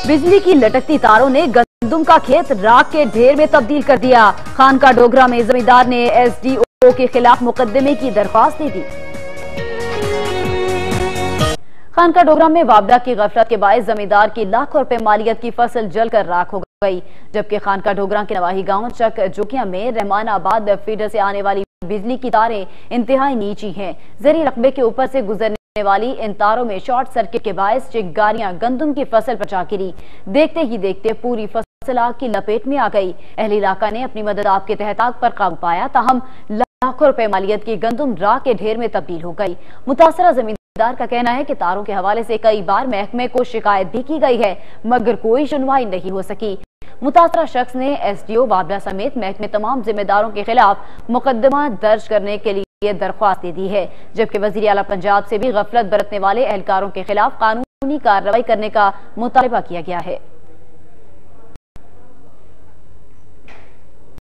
बिजली की लटकती तारों ने गंदुम का खेत राख के ढेर में तब्दील कर दिया। खानका डोगरा में जमींदार ने एसडीओ के खिलाफ मुकदमे की दरख्वास्त दे दी। खानका डोगरा में वापडा की गफलत के बायस जमींदार की लाखों रुपए मालियत की फसल जलकर राख हो गई, जबकि खानका डोगरा के नवाही गांव चक जोकिया में रहमानाबाद फीडर से आने वाली बिजली की तारें इंतहाई नीची हैं। जरी रकबे के ऊपर से गुजरने वाली इन तारों में शॉर्ट सर्किट के बायस चिंगारियां गंदुम की फसल पर जा गिरी। देखते ही देखते पूरी फसल आग की लपेट में आ गई। अहले इलाका ने अपनी मदद आप के तहत आग पर काबू पाया, ताहम लाखों रुपए मालियत की गंदुम राख के ढेर में तब्दील हो गई। मुतासरा जमींदार का कहना है कि तारों के हवाले से कई बार महकमे को शिकायत भी की गई है, मगर कोई सुनवाई नहीं हो सकी। मुतासरा शख्स ने एसडीओ वापडा समेत महकमे तमाम जिम्मेदारों के खिलाफ मुकदमा दर्ज करने के लिए दरख्वास्त दे दी है, जबकि वजीर आला पंजाब से भी गफलत बरतने वाले एहलकारों के खिलाफ कानूनी कार्रवाई करने का मुतालबा किया गया है।